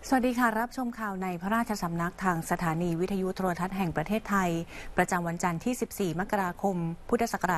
สวัสดีค่ะรับชมข่าวในพระราชสำนักทางสถานีวิทยุโทรทัศน์แห่งประเทศไทยประจำวันจันทร์ที่ 14 มกราคม พุทธศักราช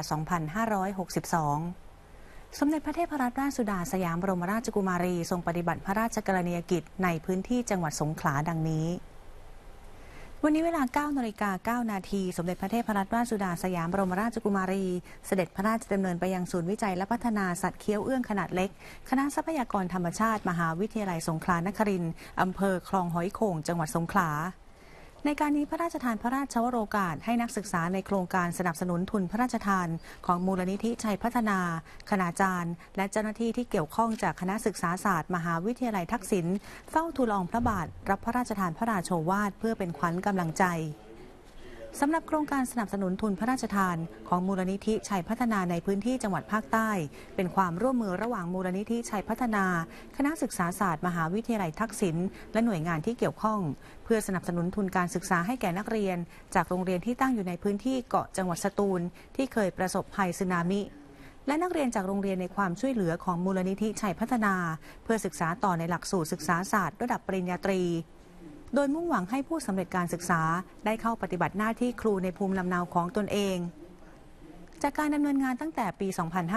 2562 สมเด็จพระเทพรัตนราชสุดาสยามบรมราชกุมารีทรงปฏิบัติพระราชกรณียกิจในพื้นที่จังหวัดสงขลาดังนี้วันนี้เวลา 9:09 นาทีสมเด็จพระเทพรัตนราชสุดาสยามบรมราชกุมารีเสด็จพระราชดำเนินไปยังศูนย์วิจัยและพัฒนาสัตว์เคี้ยวเอื้องขนาดเล็กคณะทรัพยากรธรรมชาติมหาวิทยาลัยสงขลานครินทร์อำเภอคลองหอยโข่งจังหวัดสงขลาในการนี้พระราชทานพระราชวโรกาสให้นักศึกษาในโครงการสนับสนุนทุนพระราชทานของมูลนิธิชัยพัฒนาคณาจารย์และเจ้าหน้าที่ที่เกี่ยวข้องจากคณะศึกษาศาสตร์มหาวิทยาลัยทักษิณเฝ้าทูลละอองพระบาทรับพระราชทานพระราโชวาทเพื่อเป็นขวัญกำลังใจสำหรับโครงการสนับสนุนทุนพระราชทานของมูลนิธิชัยพัฒนาในพื้นที่จังหวัดภาคใต้เป็นความร่วมมือระหว่างมูลนิธิชัยพัฒนาคณะศึกษาศาสตร์มหาวิทยาลัยทักษิณและหน่วยงานที่เกี่ยวข้องเพื่อสนับสนุนทุนการศึกษาให้แก่นักเรียนจากโรงเรียนที่ตั้งอยู่ในพื้นที่เกาะจังหวัดสตูลที่เคยประสบภัยสึนามิและนักเรียนจากโรงเรียนในความช่วยเหลือของมูลนิธิชัยพัฒนาเพื่อศึกษาต่อในหลักสูตรศึกษาศาสตร์ระดับปริญญาตรีโดยมุ่งหวังให้ผู้สำเร็จการศึกษาได้เข้าปฏิบัติหน้าที่ครูในภูมิลำเนาของตนเองจากการดำเนินงานตั้งแต่ปี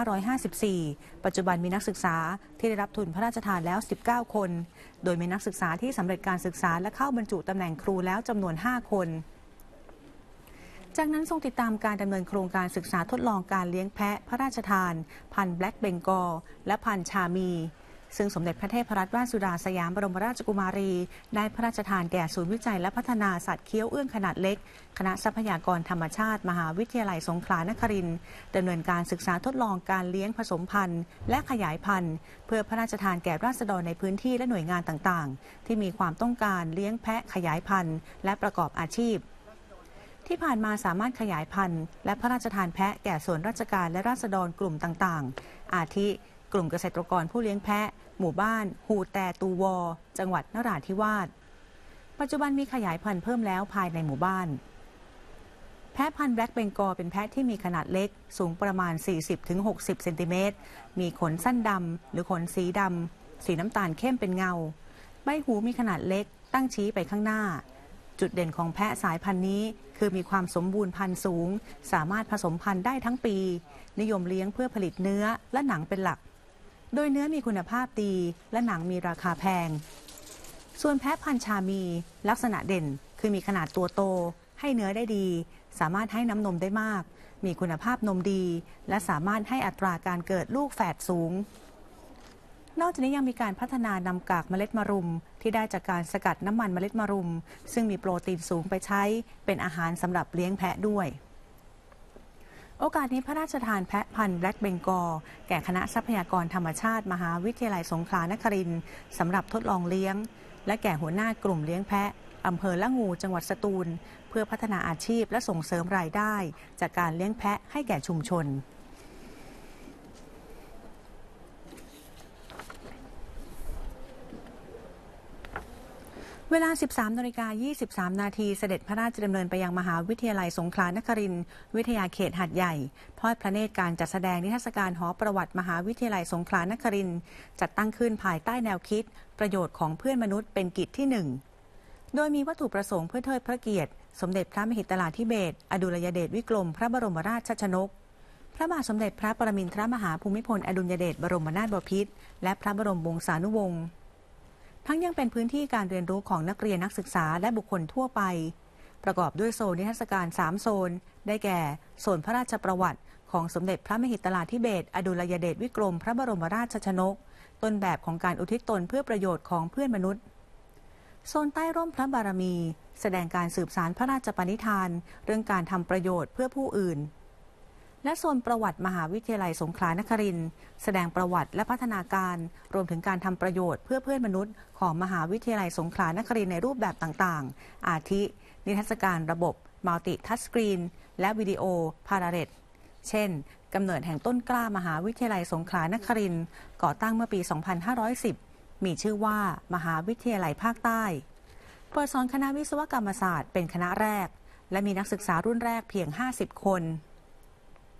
2554 ปัจจุบันมีนักศึกษาที่ได้รับทุนพระราชทานแล้ว 19 คน โดยมีนักศึกษาที่สำเร็จการศึกษาและเข้าบรรจุตำแหน่งครูแล้วจำนวน 5 คน จากนั้นทรงติดตามการดำเนินโครงการศึกษาทดลองการเลี้ยงแพะพระราชทานพันธุ์แบล็กเบงกอลและพันธุ์ชามีซึ่งสมเด็จพระเทพรัตนราชสุดาสยามบรมราชกุมารีได้พระราชทานแก่ศูนย์วิจัยและพัฒนาสัตว์เคี้ยวเอื้องขนาดเล็กคณะทรัพยากรธรรมชาติมหาวิทยาลัยสงขลานครินทร์ดำเนินการศึกษาทดลองการเลี้ยงผสมพันธุ์และขยายพันธุ์เพื่อพระราชทานแก่ราษฎรในพื้นที่และหน่วยงานต่างๆที่มีความต้องการเลี้ยงแพะขยายพันธุ์และประกอบอาชีพที่ผ่านมาสามารถขยายพันธุ์และพระราชทานแพะแก่ส่วนราชการและราษฎรกลุ่มต่างๆอาทิกลุ่มเกษตรกรผู้เลี้ยงแพะหมู่บ้านฮูแต่ตูวอจังหวัดนราธิวาสปัจจุบันมีขยายพันธุ์เพิ่มแล้วภายในหมู่บ้านแพะพันธุ์แบล็กเบงกอลเป็นแพะที่มีขนาดเล็กสูงประมาณ 40-60 เซนติเมตรมีขนสั้นดำหรือขนสีดำสีน้ำตาลเข้มเป็นเงาใบหูมีขนาดเล็กตั้งชี้ไปข้างหน้าจุดเด่นของแพะสายพันธุ์นี้คือมีความสมบูรณ์พันธุ์สูงสามารถผสมพันธุ์ได้ทั้งปีนิยมเลี้ยงเพื่อผลิตเนื้อและหนังเป็นหลักโดยเนื้อมีคุณภาพดีและหนังมีราคาแพงส่วนแพะพันธุ์ชามีลักษณะเด่นคือมีขนาดตัวโตให้เนื้อได้ดีสามารถให้น้ำนมได้มากมีคุณภาพนมดีและสามารถให้อัตราการเกิดลูกแฝดสูงนอกจากนี้ยังมีการพัฒนานำกากเมล็ดมะรุมที่ได้จากการสกัดน้ำมันเมล็ดมะรุมซึ่งมีโปรตีนสูงไปใช้เป็นอาหารสำหรับเลี้ยงแพะด้วยโอกาสนี้พระราชทานแพะพันธุ์แบล็กเบงกอลแก่คณะทรัพยากรธรรมชาติมหาวิทยาลัยสงขลานครินทร์สำหรับทดลองเลี้ยงและแก่หัวหน้ากลุ่มเลี้ยงแพะอำเภอละงูจังหวัดสตูลเพื่อพัฒนาอาชีพและส่งเสริมรายได้จากการเลี้ยงแพะให้แก่ชุมชนเวลา 13:23 นาทีเสด็จพระราชดำเนินไปยังมหาวิทยาลัยสงขลานครินทร์วิทยาเขตหาดใหญ่ทอดพระเนตรการจัดแสดงนิทรรศการหอประวัติมหาวิทยาลัยสงขลานครินทร์จัดตั้งขึ้นภายใต้แนวคิดประโยชน์ของเพื่อนมนุษย์เป็นกิจที่ 1โดยมีวัตถุประสงค์เพื่อเทิดพระเกียรติสมเด็จพระมหิดลธิเบศรอดุลยเดชวิกรมพระบรมราชชนกพระบาทสมเด็จพระปรมินทรมหาภูมิพลอดุลยเดชบรมนาถบพิตรและพระบรมวงศานุวงศ์ทั้งยังเป็นพื้นที่การเรียนรู้ของนักเรียนนักศึกษาและบุคคลทั่วไปประกอบด้วยโซนนิทรรศการ3โซนได้แก่โซนพระราชประวัติของสมเด็จพระมหิดลธิเบศรอดุลยเดชวิกรมพระบรมราชชนกต้นแบบของการอุทิศตนเพื่อประโยชน์ของเพื่อนมนุษย์โซนใต้ร่มพระบารมีแสดงการสืบสานพระราชปณิธานเรื่องการทำประโยชน์เพื่อผู้อื่นและโซนประวัติมหาวิทยาลัยสงขลานครินทร์แสดงประวัติและพัฒนาการรวมถึงการทำประโยชน์เพื่อเพื่อนมนุษย์ของมหาวิทยาลัยสงขลานครินทร์ในรูปแบบต่างๆอาทินิทรรศการระบบมัลติทัชสกรีนและวิดีโอพาราเรตเช่นกำเนิดแห่งต้นกล้ามหาวิทยาลัยสงขลานครินทร์ก่อตั้งเมื่อปี 2510 มีชื่อว่ามหาวิทยาลัยภาคใต้เปิดสอนคณะวิศวกรรมศาสตร์เป็นคณะแรกและมีนักศึกษารุ่นแรกเพียง 50 คน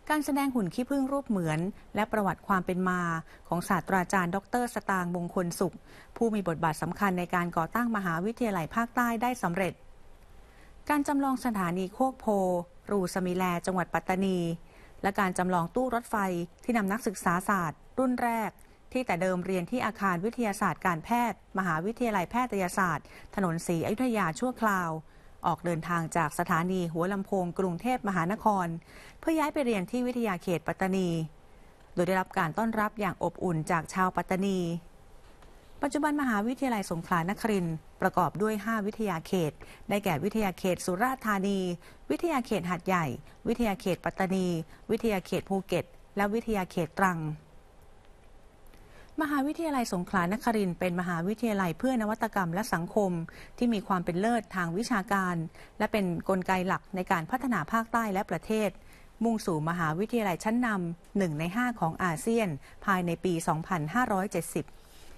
การแสดงหุ่นขี้ผึ้งรูปเหมือนและประวัติความเป็นมาของศาสตราจารย์ดร.สตางค์ มงคลสุขผู้มีบทบาทสำคัญในการก่อตั้งมหาวิทยาลัยภาคใต้ได้สำเร็จการจำลองสถานีโคกโพรูสมิแลจังหวัดปัตตานีและการจำลองตู้รถไฟที่นำนักศึกษาศาสตร์รุ่นแรกที่แต่เดิมเรียนที่อาคารวิทยาศาสตร์การแพทย์มหาวิทยาลัยแพทยศาสตร์ถนนศรีอยุธยาชั่วคราวออกเดินทางจากสถานีหัวลำโพงกรุงเทพมหานครเพื่อย้ายไปเรียนที่วิทยาเขตปัตตานีโดยได้รับการต้อนรับอย่างอบอุ่นจากชาวปัตตานีปัจจุบันมหาวิทยาลัยสงขลานครินทร์ประกอบด้วย5วิทยาเขตได้แก่วิทยาเขตสุราษฎร์ธานีวิทยาเขตหาดใหญ่วิทยาเขตปัตตานีวิทยาเขตภูเก็ตและวิทยาเขตตรังมหาวิทยาลัยสงขลานครินทร์เป็นมหาวิทยาลัยเพื่อนวัตกรรมและสังคมที่มีความเป็นเลิศทางวิชาการและเป็นกลไกหลักในการพัฒนาภาคใต้และประเทศมุ่งสู่มหาวิทยาลัยชั้นนำ1 ใน 5ของอาเซียนภายในปี 2570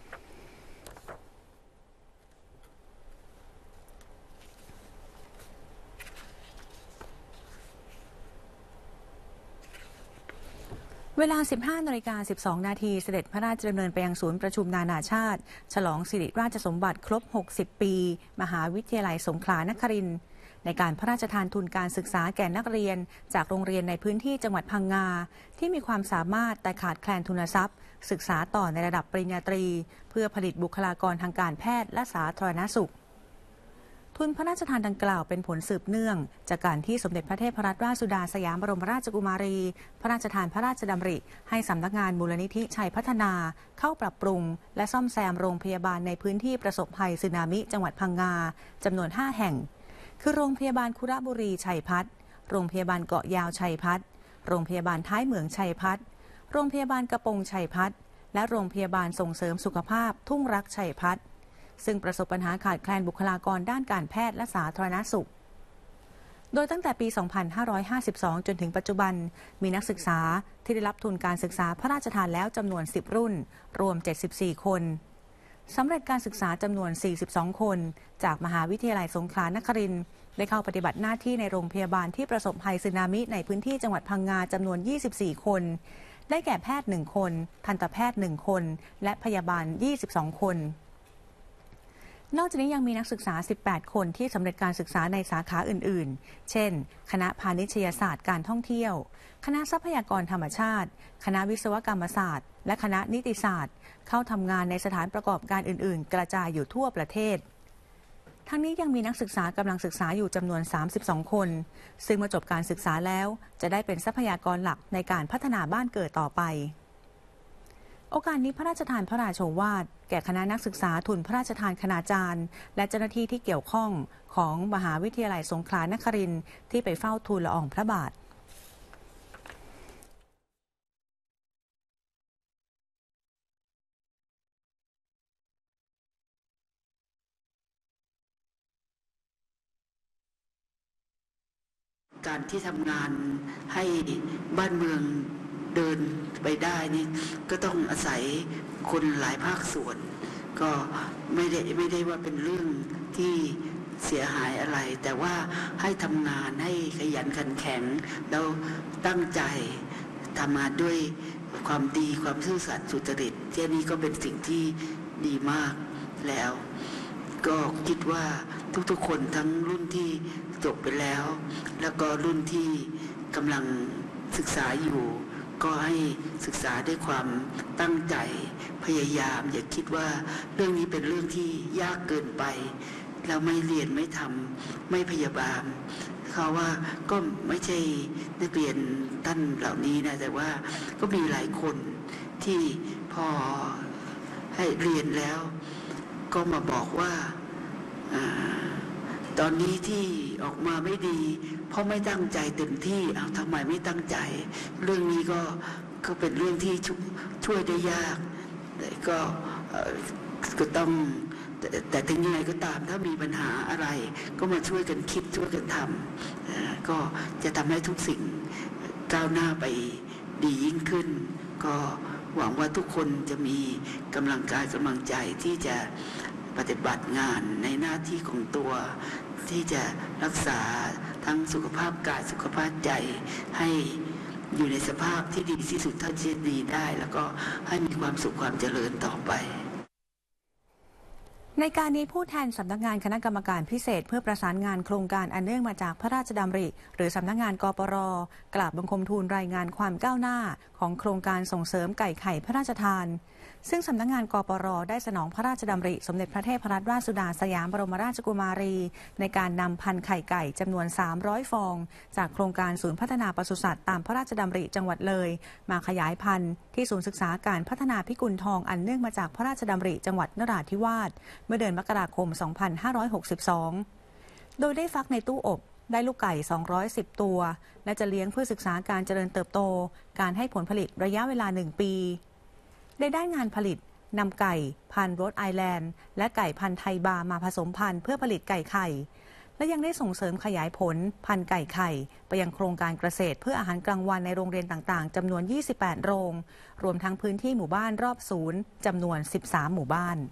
เวลา 15:12 นาทีเสด็จพระราชดำเนินไปยังศูนย์ประชุมนานาชาติฉลองสิริราชสมบัติครบ 60 ปี มหาวิทยาลัยสงขลานครินทร์ในการพระราชทานทุนการศึกษาแก่นักเรียนจากโรงเรียนในพื้นที่จังหวัดพังงาที่มีความสามารถแต่ขาดแคลนทุนทรัพย์ศึกษาต่อในระดับปริญญาตรีเพื่อผลิตบุคลากรทางการแพทย์และสาธารณสุขทุนพระราชทานดังกล่าวเป็นผลสืบเนื่องจากการที่สมเด็จพระเทพรัตนราชสุดาสยามบรมราชกุมารีพระราชทานพระราชดำริให้สำนักงานมูลนิธิชัยพัฒนาเข้าปรับปรุงและซ่อมแซมโรงพยาบาลในพื้นที่ประสบภัยสึนามิจังหวัดพังงาจำนวน5แห่งคือโรงพยาบาลคุระบุรีชัยพัฒน์โรงพยาบาลเกาะยาวชัยพัฒน์โรงพยาบาลท้ายเหมืองชัยพัฒน์โรงพยาบาลกระปงชัยพัฒน์และโรงพยาบาลส่งเสริมสุขภาพทุ่งรักชัยพัฒน์ซึ่งประสบปัญหาขาดแคลนบุคลากรด้านการแพทย์และสาธารณสุขโดยตั้งแต่ปี 2552 จนถึงปัจจุบันมีนักศึกษาที่ได้รับทุนการศึกษาพระราชทานแล้วจำนวน10รุ่นรวม74คนสำเร็จการศึกษาจำนวน42คนจากมหาวิทยาลัยสงขลานครินทร์ได้เข้าปฏิบัติหน้าที่ในโรงพยาบาลที่ประสบภัยสึนามิในพื้นที่จังหวัดพังงาจำนวน24คนได้แก่แพทย์1คนทันตแพทย์1คนและพยาบาล22คนนอกจากนี้ยังมีนักศึกษา18คนที่สำเร็จการศึกษาในสาขาอื่นๆเช่นคณะพาณิชยศาสตร์การท่องเที่ยวคณะทรัพยากรธรรมชาติคณะวิศวกรรมศาสตร์และคณะนิติศาสตร์เข้าทำงานในสถานประกอบการอื่นๆกระจายอยู่ทั่วประเทศทั้งนี้ยังมีนักศึกษากำลังศึกษาอยู่จำนวน32คนซึ่งเมื่อจบการศึกษาแล้วจะได้เป็นทรัพยากรหลักในการพัฒนาบ้านเกิดต่อไปโอกาสนี้พระราชทานพระราโชวาทแก่คณะนักศึกษาทุนพระราชทานคณาจารย์และเจ้าหน้าที่ที่เกี่ยวข้องของมหาวิทยาลัยสงขลานครินทร์ที่ไปเฝ้าทูลละอองพระบาทการที่ทำงานให้บ้านเมืองเดินไปได้นี่ก็ต้องอาศัยคนหลายภาคส่วนก็ไม่ได้ว่าเป็นเรื่องที่เสียหายอะไรแต่ว่าให้ทำงานให้ขยันขันแข็งแล้วตั้งใจทำงานด้วยความดีความซื่อสัตย์สุจริตแค่นี้ก็เป็นสิ่งที่ดีมากแล้วก็คิดว่าทุกๆคนทั้งรุ่นที่จบไปแล้วแล้วก็รุ่นที่กำลังศึกษาอยู่ก็ให้ศึกษาด้วยความตั้งใจพยายามอย่าคิดว่าเรื่องนี้เป็นเรื่องที่ยากเกินไปเราไม่เรียนไม่ทำไม่พยาบาลเขาว่าก็ไม่ใช่นักเรียนท่านเหล่านี้นะแต่ว่าก็มีหลายคนที่พอให้เรียนแล้วก็มาบอกว่าตอนนี้ที่ออกมาไม่ดีเพราะไม่ตั้งใจเต็มที่ทำไมไม่ตั้งใจเรื่องนี้ก็เป็นเรื่องที่ช่วยได้ยากแต่ก็ต้องแต่ถึงยังไงก็ตามถ้ามีปัญหาอะไรก็มาช่วยกันคิดช่วยกันทำก็จะทำให้ทุกสิ่งก้าวหน้าไปดียิ่งขึ้นก็หวังว่าทุกคนจะมีกำลังกายกำลังใจที่จะปฏิบัติงานในหน้าที่ของตัวที่จะรักษาทั้งสุขภาพกายสุขภาพใจให้อยู่ในสภาพที่ดีที่สุดเท่าที่จะดีได้แล้วก็ให้มีความสุขความเจริญต่อไปในการนี้ผู้แทนสำนักงานคณะกรรมการพิเศษเพื่อประสานงานโครงการอันเนื่องมาจากพระราชดำริหรือสำนักงานกปร.กราบบังคมทูลรายงานความก้าวหน้าของโครงการส่งเสริมไก่ไข่พระราชทานซึ่งสำนักงานกปร.ได้สนองพระราชดำริสมเด็จพระเทพรัตนราชสุดาสยามบรมราชกุมารีในการนำพันธุ์ไข่ไก่จำนวน300ฟองจากโครงการศูนย์พัฒนาปศุสัตว์ตามพระราชดำริจังหวัดเลยมาขยายพันธุ์ที่ศูนย์ศึกษาการพัฒนาพิกุลทองอันเนื่องมาจากพระราชดำริจังหวัดนราธิวาสเมื่อเดือนมกราคม 2562 โดยได้ฟักในตู้อบได้ลูกไก่210ตัวและจะเลี้ยงเพื่อศึกษาการเจริญเติบโตการให้ผลผลิตระยะเวลา1 ปีในด้านงานผลิตนำไก่พันธุ์โรดไอแลนด์และไก่พันธุ์ไทยบาร์มาผสมพันธุ์เพื่อผลิตไก่ไข่และยังได้ส่งเสริมขยายผลพันธุ์ไก่ไข่ไปยังโครงการเกษตรเพื่ออาหารกลางวันในโรงเรียนต่างๆจำนวน28โรงรวมทั้งพื้นที่หมู่บ้านรอบศูนย์จำนวน13หมู่บ้าน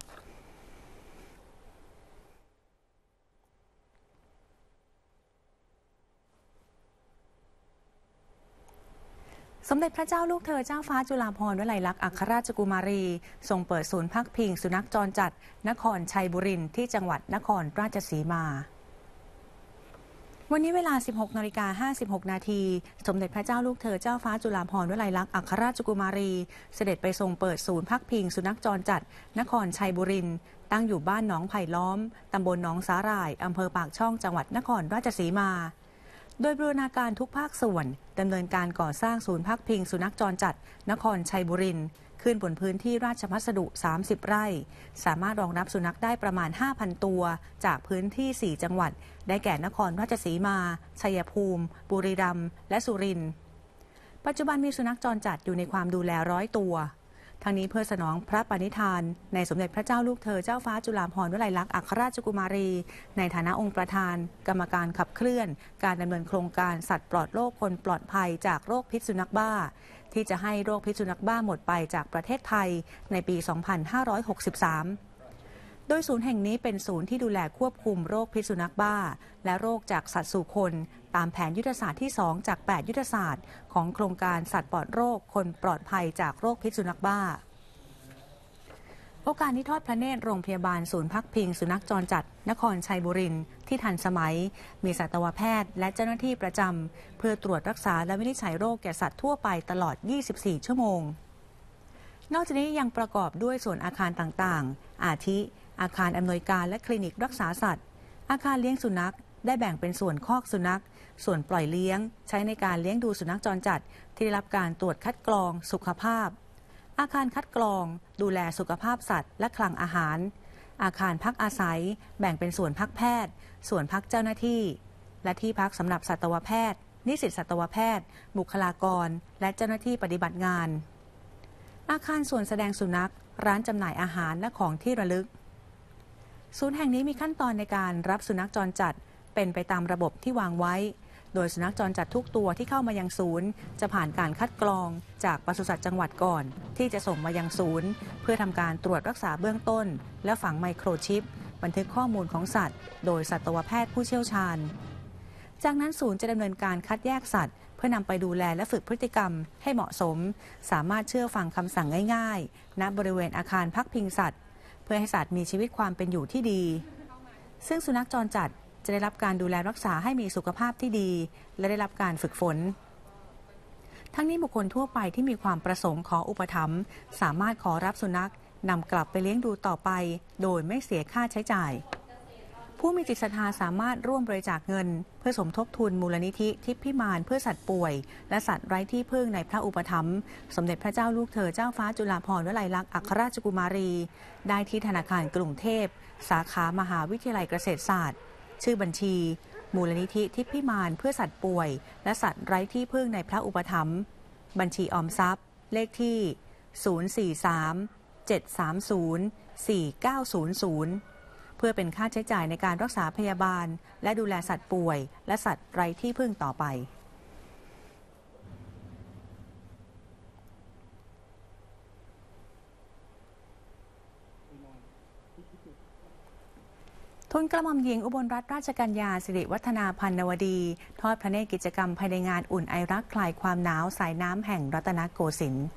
สมเด็จพระเจ้าลูกเธอเจ้าฟ้าจุฬาภรณ์วลัยลักษณ์อัครราชกุมารีทรงเปิดศูนย์พักพิงสุนัขจรจัดนครชัยบุรีที่จังหวัดนครราชสีมาวันนี้เวลา 16:56 นาทีสมเด็จพระเจ้าลูกเธอเจ้าฟ้าจุฬาภรณ์วลัยลักษณ์อัครราชกุมารีเสด็จไปทรงเปิดศูนย์พักพิงสุนัขจรจัดนครชัยบุรีตั้งอยู่บ้านหนองไผ่ล้อมตำบลหนองสาหร่ายอำเภอปากช่องจังหวัดนครราชสีมาโดยบูรณาการทุกภาคส่วนดำเนินการก่อสร้างศูนย์พักพิงสุนัขจรจัดนครชัยบุรีขึ้นบนพื้นที่ราชพัสดุ30 ไร่สามารถรองรับสุนัขได้ประมาณ 5,000 ตัวจากพื้นที่4จังหวัดได้แก่นครราชสีมาชัยภูมิบุรีรัมย์และสุรินทร์ปัจจุบันมีสุนัขจรจัดอยู่ในความดูแล100 ตัวทั้งนี้เพื่อสนองพระปณิธานในสมเด็จพระเจ้าลูกเธอเจ้าฟ้าจุฬาภรณ์วลัยลักษณ์อัครราชกุมารีในฐานะองค์ประธานกรรมการขับเคลื่อนการดำเนินโครงการสัตว์ปลอดโรคคนปลอดภัยจากโรคพิษสุนัขบ้าที่จะให้โรคพิษสุนัขบ้าหมดไปจากประเทศไทยในปี 2563 โดยศูนย์แห่งนี้เป็นศูนย์ที่ดูแลควบคุมโรคพิษสุนัขบ้าและโรคจากสัตว์สู่คนตามแผนยุทธศาสตร์ที่ 2 จาก8ยุทธศาสตร์ของโครงการสัตว์ปลอดโรคคนปลอดภัยจากโรคพิษสุนัขบ้าโอกาสนี้ทอดพระเนตรโรงพยาบาลศูนย์พักพิงสุนัขจรจัดนครชัยบุรีที่ทันสมัยมีสัตวแพทย์และเจ้าหน้าที่ประจำเพื่อตรวจรักษาและวินิจฉัยโรคแก่สัตว์ทั่วไปตลอด24ชั่วโมงนอกจากนี้ยังประกอบด้วยส่วนอาคารต่างๆอาทิอาคารอำนวยการและคลินิกรักษาสัตว์อาคารเลี้ยงสุนัขได้แบ่งเป็นส่วนคอกสุนัขส่วนปล่อยเลี้ยงใช้ในการเลี้ยงดูสุนัขจรจัดที่ได้รับการตรวจคัดกรองสุขภาพอาคารคัดกรองดูแลสุขภาพสัตว์และคลังอาหารอาคารพักอาศัยแบ่งเป็นส่วนพักแพทย์ส่วนพักเจ้าหน้าที่และที่พักสำหรับสัตวแพทย์นิสิตสัตวแพทย์บุคลากรและเจ้าหน้าที่ปฏิบัติงานอาคารส่วนแสดงสุนัขร้านจำหน่ายอาหารและของที่ระลึกศูนย์แห่งนี้มีขั้นตอนในการรับสุนัขจรจัดเป็นไปตามระบบที่วางไว้โดยสุนัขจรจัดทุกตัวที่เข้ามายังศูนย์จะผ่านการคัดกรองจากปศุสัตว์จังหวัดก่อนที่จะส่งมายังศูนย์เพื่อทำการตรวจรักษาเบื้องต้นและฝังไมโครชิปบันทึกข้อมูลของสัตว์โดยสัตวแพทย์ผู้เชี่ยวชาญจากนั้นศูนย์จะดำเนินการคัดแยกสัตว์เพื่อนำไปดูแลและฝึกพฤติกรรมให้เหมาะสมสามารถเชื่อฟังคำสั่งง่ายๆณบริเวณอาคารพักพิงสัตว์เพื่อให้สัตว์มีชีวิตความเป็นอยู่ที่ดีซึ่งสุนัขจรจัดจะได้รับการดูแลรักษาให้มีสุขภาพที่ดีและได้รับการฝึกฝนทั้งนี้บุคคลทั่วไปที่มีความประสงค์ขออุปถัมภ์สามารถขอรับสุนัขนำกลับไปเลี้ยงดูต่อไปโดยไม่เสียค่าใช้จ่ายผู้มีจิตศรัทธาสามารถร่วมบริจาคเงินเพื่อสมทบทุนมูลนิธิทิพย์พิมานเพื่อสัตว์ป่วยและสัตว์ไร้ที่พึ่งในพระอุปถัมภ์สมเด็จพระเจ้าลูกเธอเจ้าฟ้าจุฬาภรณ์วลัยลักษณ์อัครราชกุมารีได้ที่ธนาคารกรุงเทพสาขามหาวิทยาลัยเกษตรศาสตร์ชื่อบัญชีมูลนิธิทิพย์พิมานเพื่อสัตว์ป่วยและสัตว์ไร้ที่พึ่งในพระอุปถัมภ์บัญชีออมทรัพย์เลขที่ 043-730-4900 เพื่อเป็นค่าใช้จ่ายในการรักษาพยาบาลและดูแลสัตว์ป่วยและสัตว์ไร้ที่พึ่งต่อไปทุนกระหม่อมหญิงอุบลรัตนราชกัญญาสิริวัฒนาพันนวดีทอดพระเนตรกิจกรรมภายในงานอุ่นไอรักคลายความหนาวสายน้ำแห่งรัตนโกสินทร์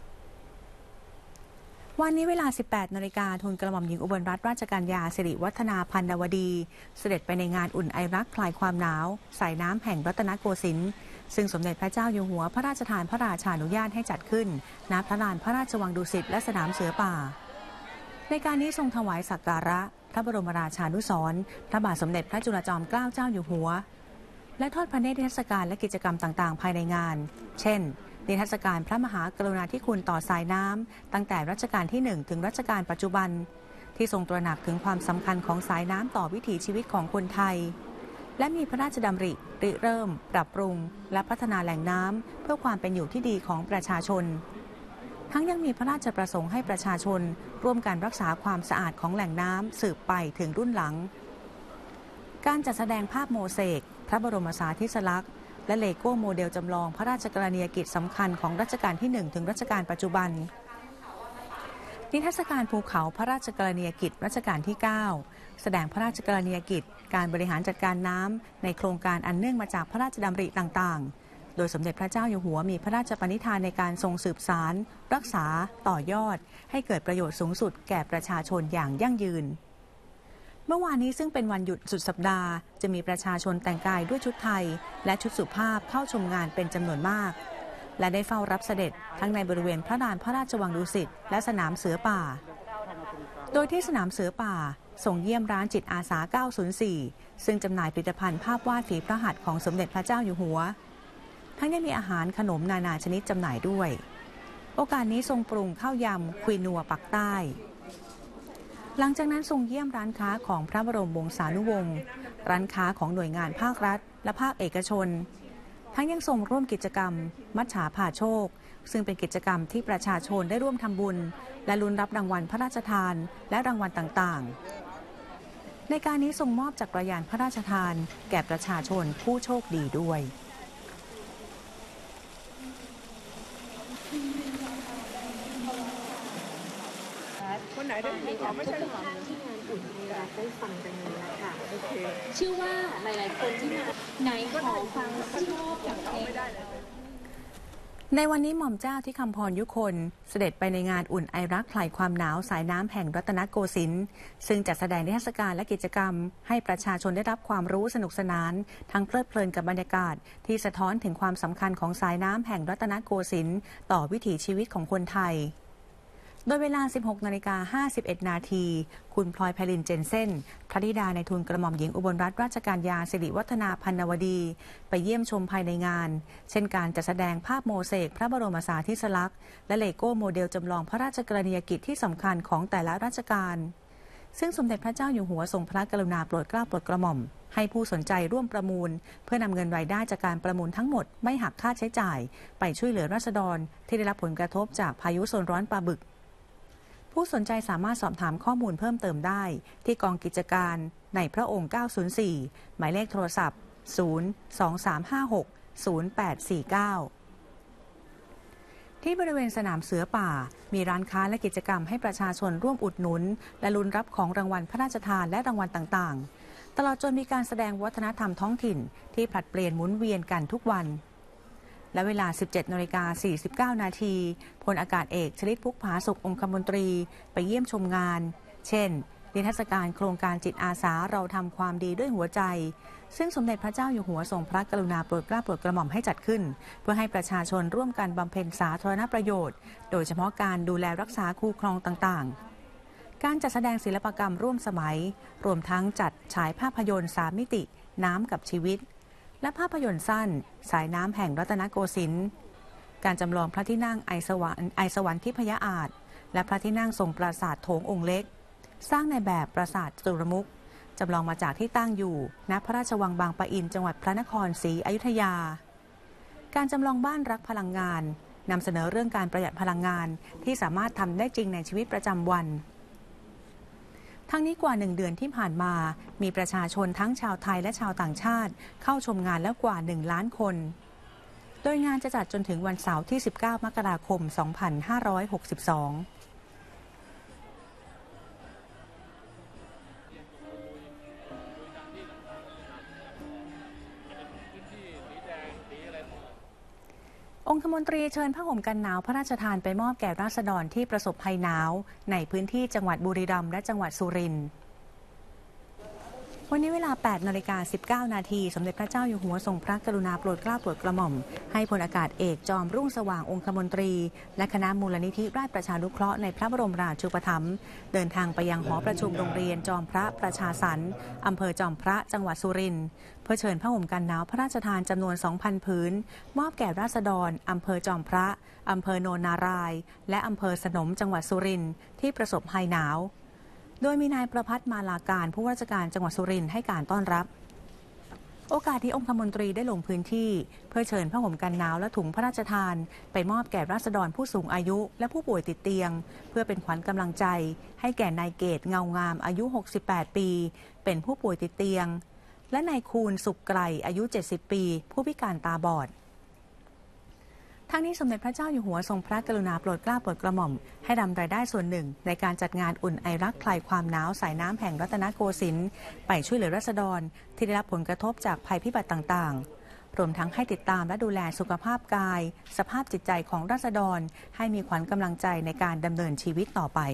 วันนี้เวลา 18 นาฬิกาทุนกระหม่อมหญิงอุบลรัตนราชกัญญาสิริวัฒนาพันนวดีเสด็จไปในงานอุ่นไอรักคลายความหนาวสายน้ำแห่งรัตนโกสินทร์ซึ่งสมเด็จพระเจ้าอยู่หัวพระราชทานพระราชานุญาตให้จัดขึ้นณพระลานพระราชวังดุสิตและสนามเสือป่าในการนี้ทรงถวายสักการะพระบรมราชานุสรณ์พระบาทสมเด็จพระจุลจอมเกล้าเจ้าอยู่หัวและทอดพระเนตรนิทรรศการและกิจกรรมต่างๆภายในงานเช่นนิทรรศการพระมหากรุณาธิคุณต่อสายน้ำตั้งแต่รัชกาลที่ 1 ถึงรัชกาลปัจจุบันที่ทรงตระหนักถึงความสำคัญของสายน้ำต่อวิถีชีวิตของคนไทยและมีพระราชดำริริเริ่มปรับปรุงและพัฒนาแหล่งน้ำเพื่อความเป็นอยู่ที่ดีของประชาชนทั้งยังมีพระราชประสงค์ให้ประชาชนร่วมกันรักษาความสะอาดของแหล่งน้ำสืบไปถึงรุ่นหลังการจัดแสดงภาพโมเสกพระบรมสารีริกลักษณ์และเลโก้โมเดลจำลองพระราชกรณียกิจสำคัญของรัชกาลที่ 1 ถึงรัชกาลปัจจุบันนิทรรศการภูเขาพระราชกรณียกิจรัชกาลที่ 9 แสดงพระราชกรณียกิจการบริหารจัดการน้ำในโครงการอันเนื่องมาจากพระราชดำริต่างๆโดยสมเด็จพระเจ้าอยู่หัวมีพระราชปณิธานในการทรงสืบสานรักษาต่อยอดให้เกิดประโยชน์สูงสุดแก่ประชาชนอย่างยั่งยืนเมื่อวานนี้ซึ่งเป็นวันหยุดสุดสัปดาห์จะมีประชาชนแต่งกายด้วยชุดไทยและชุดสุภาพเข้าชมงานเป็นจำนวนมากและได้เฝ้ารับเสด็จทั้งในบริเวณพระลานพระราชวังดุสิตและสนามเสือป่าโดยที่สนามเสือป่าส่งเยี่ยมร้านจิตอาสา 904 ซึ่งจำหน่ายผลิตภัณฑ์ภาพวาดฝีพระหัตถ์ของสมเด็จพระเจ้าอยู่หัวทั้งยังมีอาหารขนมนานาชนิดจำหน่ายด้วยโอกาสนี้ทรงปรุงข้าวยำควีนัวปักใต้หลังจากนั้นทรงเยี่ยมร้านค้าของพระบรมวงศานุวงศ์ร้านค้าของหน่วยงานภาครัฐและภาคเอกชนทั้งยังทรงร่วมกิจกรรมมัจฉาพาโชคซึ่งเป็นกิจกรรมที่ประชาชนได้ร่วมทำบุญและลุ้นรับรางวัลพระราชทานและรางวัลต่างๆในการนี้ทรงมอบจักรยานพระราชทานแก่ประชาชนผู้โชคดีด้วยคนไหนได้ขอไม่ใช่ที่งานอุ่นไอรักได้ฟังกันเลยค่ะโอเคเชื่อว่าหลายๆคนที่มาไหนขอฟังชอบจากเพลงในวันนี้หม่อมเจ้าที่คำพรยุคนเสด็จไปในงานอุ่นไอรักคลายความหนาวสายน้ำแห่งรัตนโกสินทร์ซึ่งจัดแสดงนิทรรศการและกิจกรรมให้ประชาชนได้รับความรู้สนุกสนานทั้งเพลิดเพลินกับบรรยากาศที่สะท้อนถึงความสำคัญของสายน้ำแห่งรัตนโกสินทร์ต่อวิถีชีวิตของคนไทยโดยเวลา 16:51 นาทีคุณพลอยไพลินเจนเซ่นพระธิดาในทุนกระหม่อมหญิงอุบลรัตนราชกัญญาสิริวัฒนาพันนวดีไปเยี่ยมชมภายในงานเช่นการจัดแสดงภาพโมเสกพระบรมสารีริกลักษณ์และเลโก้โมเดลจำลองพระราชกรณียกิจที่สำคัญของแต่ละราชการซึ่งสมเด็จพระเจ้าอยู่หัวทรงพระกรุณาโปรดเกล้าโปรดกระหม่อมให้ผู้สนใจร่วมประมูลเพื่อนำเงินรายได้จากการประมูลทั้งหมดไม่หักค่าใช้จ่ายไปช่วยเหลือราษฎรที่ได้รับผลกระทบจากพายุโซนร้อนปลาบึกผู้สนใจสามารถสอบถามข้อมูลเพิ่มเติมได้ที่กองกิจการในพระองค์ 904 หมายเลขโทรศัพท์ 023560849 ที่บริเวณสนามเสือป่ามีร้านค้าและกิจกรรมให้ประชาชนร่วมอุดหนุนและลุ้นรับของรางวัลพระราชทานและรางวัลต่างๆตลอดจนมีการแสดงวัฒนธรรมท้องถิ่นที่ผลัดเปลี่ยนหมุนเวียนกันทุกวันและเวลา 17:49 นาทีพลอากาศเอกชลิตพุกผาสุของคมนตรีไปเยี่ยมชมงานเช่นนิทรรศการโครงการจิตอาสาเราทำความดีด้วยหัวใจซึ่งสมเด็จพระเจ้าอยู่หัวทรงพระกรุณาโปรดเกล้าโปรดกระหม่อมให้จัดขึ้นเพื่อให้ประชาชนร่วมกันบำเพ็ญสาธารณประโยชน์โดยเฉพาะการดูแลรักษาคูคลองต่างๆการจัดแสดงศิลปกรรมร่วมสมัยรวมทั้งจัดฉายภาพยนตร์3 มิติน้ำกับชีวิตและภาพยนตร์สั้นสายน้ำแห่งรัตนโกสินทร์การจำลองพระที่นั่งไอสวรรค์ทิพยอาสน์และพระที่นั่งทรงปราสาทโถงองค์เล็กสร้างในแบบปราสาทจตุรมุขจำลองมาจากที่ตั้งอยู่ณพระราชวังบางปะอินจังหวัดพระนครศรีอยุธยาการจำลองบ้านรักพลังงานนำเสนอเรื่องการประหยัดพลังงานที่สามารถทำได้จริงในชีวิตประจำวันทั้งนี้กว่า1 เดือนที่ผ่านมามีประชาชนทั้งชาวไทยและชาวต่างชาติเข้าชมงานแล้วกว่า1 ล้านคนโดยงานจะจัดจนถึงวันเสาร์ที่ 19 มกราคม 2562 องคมนตรีเชิญผ้าห่มกันหนาวพระราชทานไปมอบแก่ราษฎรที่ประสบภัยหนาวในพื้นที่จังหวัดบุรีรัมย์และจังหวัดสุรินทร์วันนี้เวลา 8:19 นาทีสมเด็จพระเจ้าอยู่หัวทรงพระกรุณาโปรดเกล้าโปรดกระหม่อมให้พลอากาศเอกจอมรุ่งสว่างองคมนตรีและคณะมูลนิธิราชประชานุเคราะห์ในพระบรมราชูปถัมภ์เดินทางไปยังหอประชุมโรงเรียนจอมพระประชาสรรค์อำเภอจอมพระจังหวัดสุรินทร์เพื่อเชิญผ้าห่มกันหนาวพระราชทานจำนวน 2,000 ผืนมอบแก่ราษฎรอำเภอจอมพระอำเภอโนนนารายและอำเภอสนมจังหวัดสุรินทร์ที่ประสบภัยหนาวโดยมีนายประภัตรมาลาการผู้ว่าราชการจังหวัดสุรินทร์ให้การต้อนรับโอกาสที่องคมนตรีได้ลงพื้นที่เพื่อเชิญผ้าห่มกันหนาวและถุงพระราชทานไปมอบแก่ราษฎรผู้สูงอายุและผู้ป่วยติดเตียงเพื่อเป็นขวัญกำลังใจให้แก่นายเกตเงางามอายุ68ปีเป็นผู้ป่วยติดเตียงและนายคูณสุขไกรอายุ70ปีผู้พิการตาบอดทั้งนี้สมเด็จพระเจ้าอยู่หัวทรงพระกรุณาโปรดเกล้าโปรดกระหม่อมให้นำรายได้ส่วนหนึ่งในการจัดงานอุ่นไอรักคลายความหนาวสายน้ำแห่งรัตนโกสินทร์ไปช่วยเหลือราษฎรที่ได้รับผลกระทบจากภัยพิบัติต่างๆรวมทั้งให้ติดตามและดูแลสุขภาพกายสภาพจิตใจของราษฎรให้มีขวัญกำลังใจในการดำเนินชีวิตต่อไป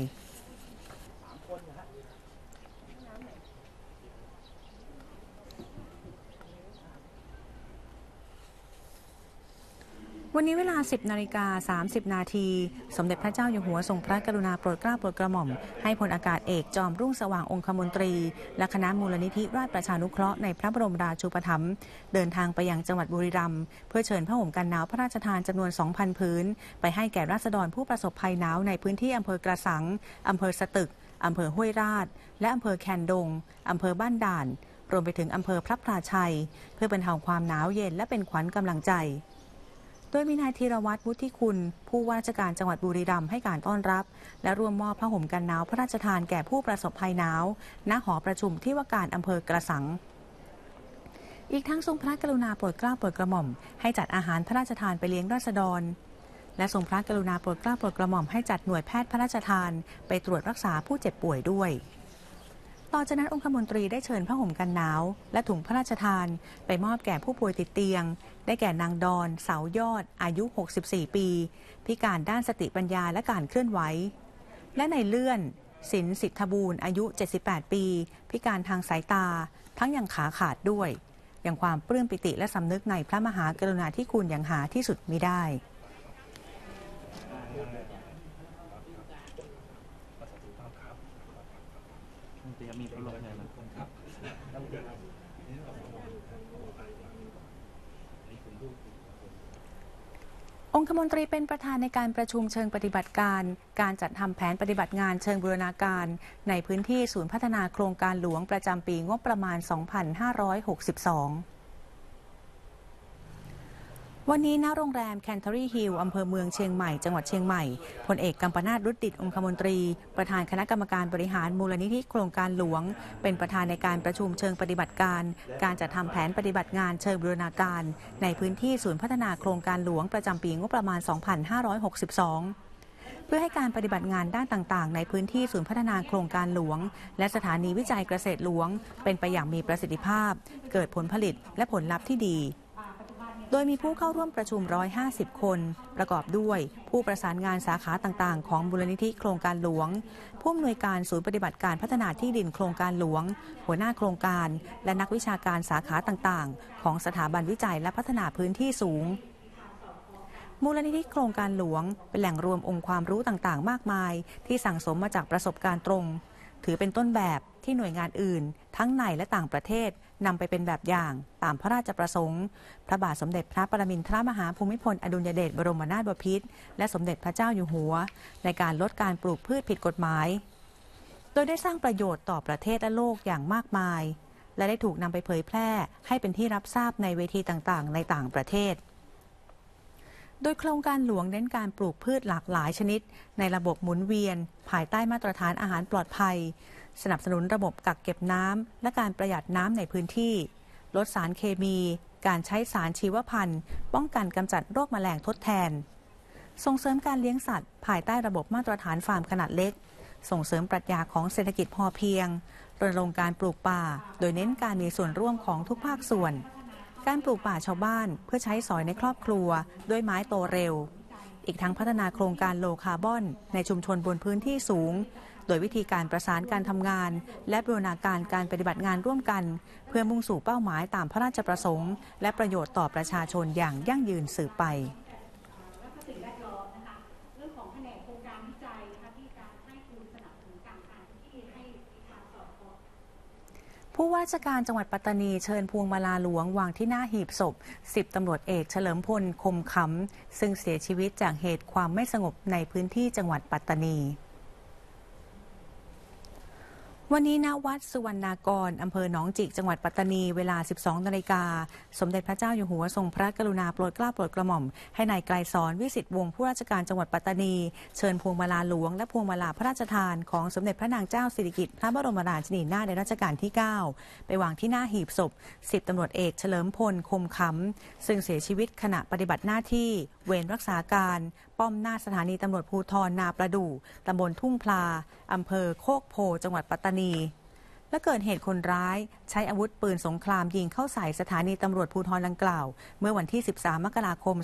วันนี้เวลา 10:30 นาทีสมเด็จพระเจ้าอยู่หัวทรงพระกรุณาโปรดเกล้าโปรดกระหม่อมให้พลอากาศเอกจอมรุ่งสว่างองคมนตรีและคณะมูลนิธิราชประชานุเคราะห์ในพระบรมราชูปถัมภ์เดินทางไปยังจังหวัดบุรีรัมย์เพื่อเชิญผ้าห่มกันหนาวพระราชทานจำนวน 2,000 ผืนไปให้แก่ราษฎรผู้ประสบภัยหนาวในพื้นที่อำเภอกระสังอำเภอสตึกอำเภอห้วยราชและอำเภอแคนดงอำเภอบ้านด่านรวมไปถึงอำเภอพระพลาชัยเพื่อบรรเทาความหนาวเย็นและเป็นขวัญกำลังใจโดยมีนายธีรวัตรวุฒิคุณผู้ว่าราชการจังหวัดบุรีรัมย์ให้การต้อนรับและร่วมมอบผ้าห่มกันหนาวพระราชทานแก่ผู้ประสบภัยหนาวณหอประชุมที่ว่าการอำเภอกระสังอีกทั้งทรงพระกรุณาโปรดเกล้าโปรดกระหม่อมให้จัดอาหารพระราชทานไปเลี้ยงราษฎรและทรงพระกรุณาโปรดเกล้าโปรดกระหม่อมให้จัดหน่วยแพทย์พระราชทานไปตรวจรักษาผู้เจ็บป่วยด้วยต่อจากนั้นองคมนตรีได้เชิญผ้าห่มกันหนาวและถุงพระราชทานไปมอบแก่ผู้ป่วยติดเตียงได้แก่นางดอนเสายอดอายุ64ปีพิการด้านสติปัญญาและการเคลื่อนไหวและนายเลื่อนสินสิทธบูรณ์อายุ78ปีพิการทางสายตาทั้งยังขาขาดด้วยอย่างความปลื้มปิติและสำนึกในพระมหากรุณาธิคุณอย่างหาที่สุดมิได้มีประโยชน์อะไรครับองคมนตรีเป็นประธานในการประชุมเชิงปฏิบัติการการจัดทำแผนปฏิบัติงานเชิงบูรณาการในพื้นที่ศูนย์พัฒนาโครงการหลวงประจำปีงบประมาณ 2562วันนี้ณโรงแรมแคนเทอรี่ฮิลล์อำเภอเมืองเชียงใหม่จังหวัดเชียงใหม่พลเอกกัมปนาท รุตดิษฐ์องคมนตรีประธานคณะกรรมการบริหารมูลนิธิโครงการหลวงเป็นประธานในการประชุมเชิงปฏิบัติการการจัดทำแผนปฏิบัติงานเชิงบูรณาการในพื้นที่ศูนย์พัฒนาโครงการหลวงประจำปีงบประมาณ 2562เพื่อให้การปฏิบัติงานด้านต่างๆในพื้นที่ศูนย์พัฒนาโครงการหลวงและสถานีวิจัยเกษตรหลวงเป็นไปอย่างมีประสิทธิภาพเกิดผลผลิตและผลลัพธ์ที่ดีโดยมีผู้เข้าร่วมประชุม150คนประกอบด้วยผู้ประสานงานสาขาต่างๆของมูลนิธิโครงการหลวงผู้อำนวยการศูนย์ปฏิบัติการพัฒนาที่ดินโครงการหลวงหัวหน้าโครงการและนักวิชาการสาขาต่างๆของสถาบันวิจัยและพัฒนาพื้นที่สูงมูลนิธิโครงการหลวงเป็นแหล่งรวมองค์ความรู้ต่างๆมากมายที่สั่งสมมาจากประสบการณ์ตรงถือเป็นต้นแบบที่หน่วยงานอื่นทั้งในและต่างประเทศนำไปเป็นแบบอย่างตามพระราชประสงค์พระบาทสมเด็จพระปรมินทรมหาภูมิพลอดุลยเดชบรมนาถบพิตรและสมเด็จพระเจ้าอยู่หัวในการลดการปลูกพืชผิดกฎหมายโดยได้สร้างประโยชน์ต่อประเทศและโลกอย่างมากมายและได้ถูกนำไปเผยแพร่ให้เป็นที่รับทราบในเวทีต่างๆในต่างประเทศโดยโครงการหลวงเน้นการปลูกพืชหลากหลายชนิดในระบบหมุนเวียนภายใต้มาตรฐานอาหารปลอดภัยสนับสนุนระบบกักเก็บน้ำและการประหยัดน้ำในพื้นที่ลดสารเคมีการใช้สารชีวพันธุ์ป้องกันกำจัดโรคแมลงทดแทนส่งเสริมการเลี้ยงสัตว์ภายใต้ระบบมาตรฐานฟาร์มขนาดเล็กส่งเสริมปรัชญาของเศรษฐกิจพอเพียงรณรงค์การปลูกป่าโดยเน้นการมีส่วนร่วมของทุกภาคส่วนการปลูกป่าชาวบ้านเพื่อใช้สอยในครอบครัวด้วยไม้โตเร็วอีกทั้งพัฒนาโครงการโลคาร์บอนในชุมชนบนพื้นที่สูงโดยวิธีการประสานการทำงานและบูรณาการการปฏิบัติงานร่วมกันเพื่อมุ่งสู่เป้าหมายตามพระราชประสงค์และประโยชน์ต่อประชาชนอย่างยั่งยืนสืบไปผู้ว่าราชการจังหวัดปัตตานีเชิญพวงมาลาหลวงวางที่หน้าหีบศพ10ตำรวจเอกเฉลิมพลคมขำซึ่งเสียชีวิตจากเหตุความไม่สงบในพื้นที่จังหวัดปัตตานีวันนี้ณวัดสุวรรณากรอำเภอหนองจิกจังหวัดปัตตานีเวลา 12 นาฬิกาสมเด็จพระเจ้าอยู่หัวทรงพระกรุณาโปรดเกล้าโปรดกระหม่อมให้นายไกรสอนวิสิทธิ์วงศ์ผู้ราชการจังหวัดปัตตานีเชิญพวงมาลาหลวงและพวงมาลาพระราชทานของสมเด็จพระนางเจ้าสิริกิติ์พระบรมราชินีนาถในรัชกาลที่ 9 ไปวางที่หน้าหีบศพ10ตำรวจเอกเฉลิมพลคมขำซึ่งเสียชีวิตขณะปฏิบัติหน้าที่เวรรักษาการป้อมหน้าสถานีตำรวจภูธรนาประดู่ตำบลทุ่งพลาอำเภอโคกโพจังหวัดปัตตานีและเกิดเหตุคนร้ายใช้อาวุธปืนสงครามยิงเข้าใส่สถานีตำรวจภูธรดังกล่าวเมื่อวันที่ 13 มกราคม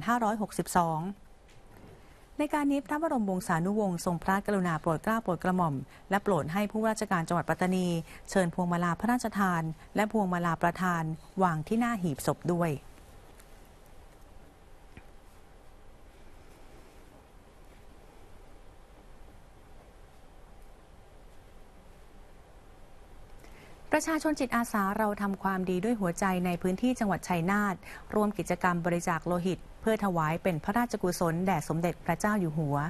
2562 ในการนี้พระบรมวงศานุวงศ์ทรงพระกรุณาโปรดเกล้าโปรดกระหม่อมและโปรดให้ผู้ว่าราชการจังหวัดปัตตานีเชิญพวงมาลาพระราชทานและพวงมาลาประธานวางที่หน้าหีบศพด้วยประชาชนจิตอาสาเราทำความดีด้วยหัวใจในพื้นที่จังหวัดชัยนาทร่วมกิจกรรมบริจาคโลหิตเพื่อถวายเป็นพระราชกุศลแด่สมเด็จพระเจ้าอยู่หัว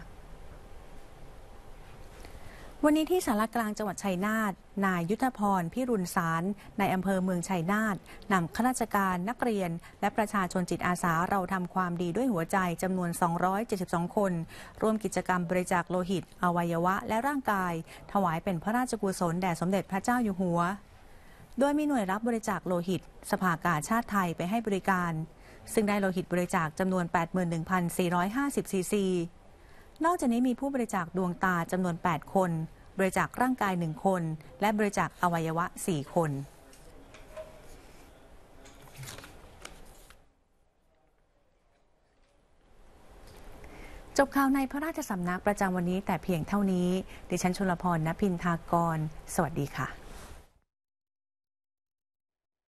วันนี้ที่ศาลากลางจังหวัดชัยนาทนายยุทธพรพิรุณสารในอำเภอเมืองชัยนาทนำข้าราชการนักเรียนและประชาชนจิตอาสาเราทำความดีด้วยหัวใจจำนวน272คนร่วมกิจกรรมบริจาคโลหิตอวัยวะและร่างกายถวายเป็นพระราชกุศลแด่สมเด็จพระเจ้าอยู่หัวโดยมีหน่วยรับบริจาคโลหิตสภากาชาติไทยไปให้บริการซึ่งได้โลหิตบริจาคจำนวน 81,450 ซีซี นอกจากนี้มีผู้บริจาคดวงตาจำนวน 8 คนบริจาคร่างกาย 1 คนและบริจาคอวัยวะ 4 คนจบข่าวในพระราชสำนักประจำวันนี้แต่เพียงเท่านี้ดิฉันชลพร ณ พินทากรสวัสดีค่ะ